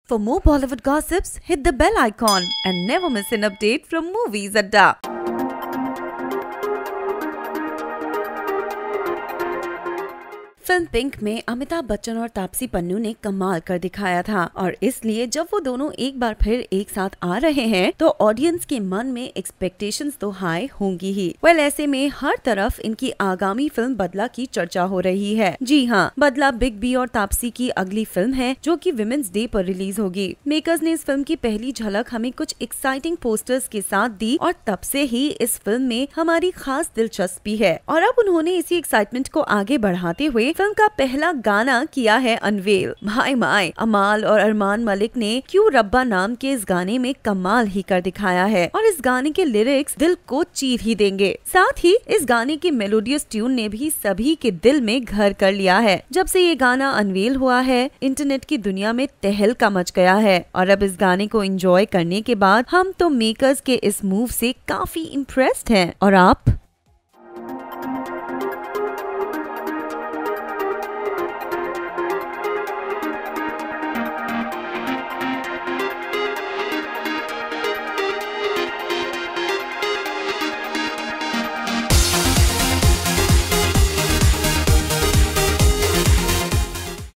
For more Bollywood gossips, hit the bell icon and never miss an update from Movies Adda. Film Pink Amitabh अमिताभ बच्चन और तापसी पन्नू ने कमाल कर दिखाया था और इसलिए जब वो दोनों एक बार फिर एक साथ आ रहे हैं तो ऑडियंस के मन में एक्सपेक्टेशंस तो हाई होंगी ही। ऐसे में हर तरफ इनकी आगामी फिल्म बदला की चर्चा हो रही है। जी हाँ, बदला बिग बी और तापसी की अगली फिल्म है जो कि विमेंस डे पर रिलीज होगी। मेकर्स ने इस फिल्म की पहली झलक हमें कुछ एक्साइटिंग पोस्टर्स के साथ दी और तब से ही इस फिल्म में हमारी खास दिलचस्पी है और अब उन्होंने इसी एक्साइटमेंट को आगे बढ़ाते हुए फिल्म का पहला गाना किया है अनवेल। भाई माय अमाल और अरमान मलिक ने क्यों रब्बा नाम के इस गाने में कमाल ही कर दिखाया है और इस गाने के लिरिक्स दिल को चीर ही देंगे। साथ ही इस गाने की मेलोडियस ट्यून ने भी सभी के दिल में घर कर लिया है। जब से ये गाना अनवेल हुआ है, इंटरनेट की दुनिया में तहलका मच गया है और अब इस गाने को एंजॉय करने के बाद हम तो मेकर्स के इस मूव से काफी इम्प्रेस्ड हैं। और आप?